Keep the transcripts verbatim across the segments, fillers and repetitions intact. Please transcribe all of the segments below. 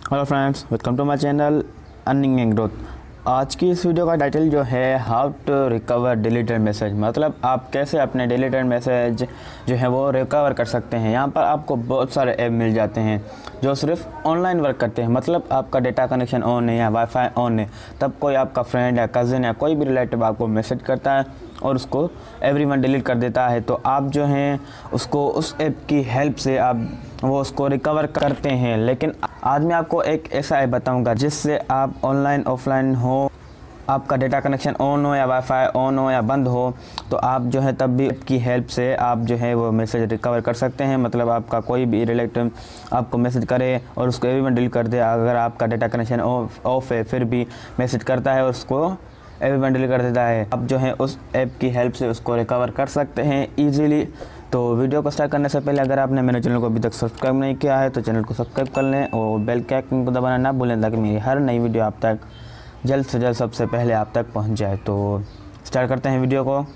Hello friends, welcome to my channel earning and growth. आज की इस वीडियो का टाइटल जो है how to recover deleted message, मतलब आप कैसे अपने डिलीटेड मैसेज जो है वो रिकवर कर सकते हैं। यहाँ पर आपको बहुत सारे ऐप मिल जाते हैं जो सिर्फ ऑनलाइन वर्क करते हैं, मतलब आपका डेटा कनेक्शन ऑन है या वाईफाई ऑन है, तब कोई आपका फ्रेंड या कज़न या कोई भी रिलेटिव आपको मैसेज करता है और उसको एवरीवन डिलीट कर देता है, तो आप जो हैं उसको उस ऐप की हेल्प से आप वो उसको रिकवर करते हैं। लेकिन आज मैं आपको एक ऐसा ऐप बताऊंगा जिससे आप ऑनलाइन ऑफलाइन हो, आपका डेटा कनेक्शन ऑन हो या वाईफाई ऑन हो या बंद हो, तो आप जो है तब भी ऐप की हेल्प से आप जो है वो मैसेज रिकवर कर सकते हैं। मतलब आपका कोई भी रिलेटिव आपको मैसेज करे और उसको एवरीवन डिलीट कर दे, अगर आपका डेटा कनेक्शन ऑफ ऑफ है फिर भी मैसेज करता है और उसको एवरीवन डिलीट कर देता है, आप जो है उस ऐप की हेल्प से उसको रिकवर कर सकते हैं ईजीली। तो वीडियो को स्टार्ट करने से पहले अगर आपने मेरे चैनल को अभी तक सब्सक्राइब नहीं किया है तो चैनल को सब्सक्राइब कर लें और बेल के आइकन को दबाना ना भूलें ताकि मेरी हर नई वीडियो आप तक जल्द से जल्द सबसे पहले आप तक पहुंच जाए। तो स्टार्ट करते हैं वीडियो को।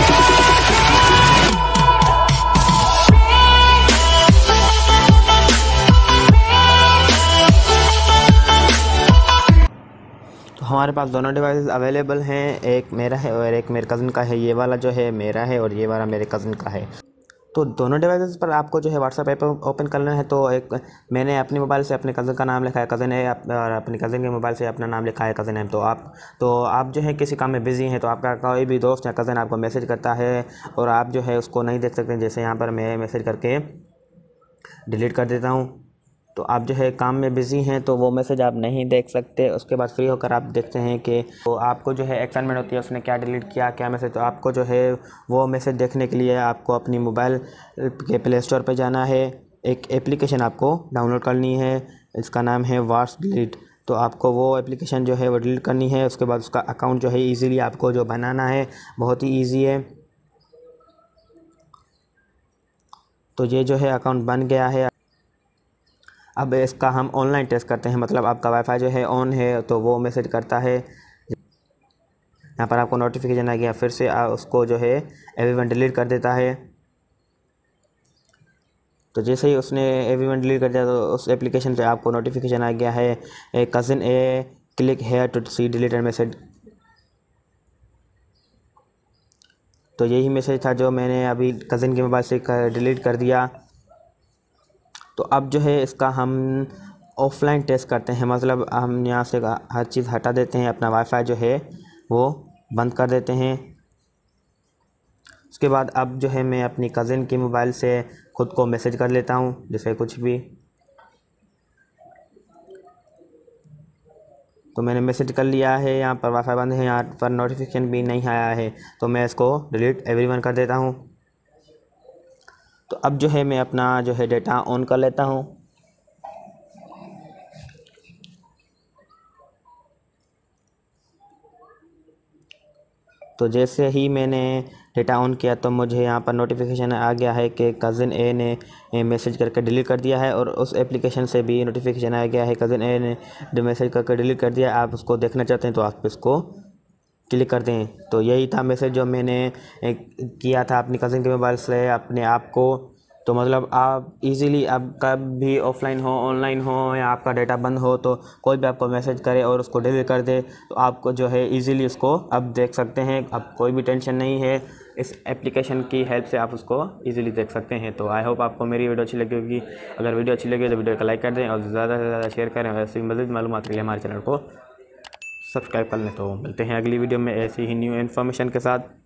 तो हमारे पास दोनों डिवाइसेस अवेलेबल हैं, एक मेरा है और एक मेरे कज़न का है। ये वाला जो है मेरा है और ये वाला मेरे कज़न का है। तो दोनों डिवाइसेस पर आपको जो है व्हाट्सएप ऐप ओपन करना है। तो एक मैंने अपने मोबाइल से अपने कज़न का नाम लिखा है कज़न है, और अपने कज़न के मोबाइल से अपना नाम लिखा है कज़न है। तो आप तो आप जो है किसी काम में बिज़ी हैं तो आपका कोई भी दोस्त या कज़न आपको मैसेज करता है और आप जो है उसको नहीं देख सकते, जैसे यहाँ पर मैं मैसेज करके डिलीट कर देता हूँ। तो आप जो है काम में बिज़ी हैं तो वो मैसेज आप नहीं देख सकते। उसके बाद फ्री होकर आप देखते हैं कि तो आपको जो है एक्साइटमेंट होती है उसने क्या डिलीट किया, क्या मैसेज। तो आपको जो है वो मैसेज देखने के लिए आपको अपनी मोबाइल के प्ले स्टोर पे जाना है, एक एप्लीकेशन आपको डाउनलोड करनी है, इसका नाम है व्हाट्स डिलीट। तो आपको वो एप्लीकेशन जो है वो डिलीट करनी है। उसके बाद उसका अकाउंट जो है ईज़िली आपको जो बनाना है, बहुत ही ईजी है। तो ये जो है अकाउंट बन गया है। अब इसका हम ऑनलाइन टेस्ट करते हैं, मतलब आपका वाईफाई जो है ऑन है तो वो मैसेज करता है, यहाँ पर आपको नोटिफिकेशन आ गया, फिर से आ, उसको जो है एवरीवन डिलीट कर देता है। तो जैसे ही उसने एवरीवन डिलीट कर दिया तो उस एप्लीकेशन पे आपको नोटिफिकेशन आ गया है a cousin a click here to see deleted message. तो यही मैसेज था जो मैंने अभी कज़न के मोबाइल से डिलीट कर दिया। तो अब जो है इसका हम ऑफ़लाइन टेस्ट करते हैं, मतलब हम यहाँ से हर चीज़ हटा देते हैं, अपना वाईफाई जो है वो बंद कर देते हैं। उसके बाद अब जो है मैं अपनी कज़न के मोबाइल से ख़ुद को मैसेज कर लेता हूँ, जैसे कुछ भी। तो मैंने मैसेज कर लिया है, यहाँ पर वाईफाई बंद है, यहाँ पर नोटिफिकेशन भी नहीं आया है, तो मैं इसको डिलीट एवरीवन कर देता हूँ। तो अब जो है मैं अपना जो है डेटा ऑन कर लेता हूँ। तो जैसे ही मैंने डेटा ऑन किया तो मुझे यहाँ पर नोटिफिकेशन आ गया है कि कज़न ए ने मैसेज करके डिलीट कर दिया है, और उस एप्लीकेशन से भी नोटिफिकेशन आ गया है कज़न ए ने मैसेज करके डिलीट कर दिया। आप उसको देखना चाहते हैं तो आप इसको क्लिक कर दें। तो यही था मैसेज जो मैंने किया था अपनी कज़न के मोबाइल से अपने आप को। तो मतलब आप इजीली आप कब भी ऑफलाइन हो ऑनलाइन हो या आपका डेटा बंद हो तो कोई भी आपको मैसेज करे और उसको डिलीट कर दे तो आपको जो है इजीली उसको अब देख सकते हैं। अब कोई भी टेंशन नहीं है, इस एप्लीकेशन की हेल्प से आप उसको इजीली देख सकते हैं। तो आई होप आपको मेरी वीडियो अच्छी लगी होगी। अगर वीडियो अच्छी लगी तो वीडियो को लाइक कर दें और ज़्यादा से ज़्यादा शेयर करें। ऐसी मज़ीद मालूमात के लिए हमारे चैनल को सब्सक्राइब कर लें। तो मिलते हैं अगली वीडियो में ऐसी ही न्यू इन्फॉर्मेशन के साथ।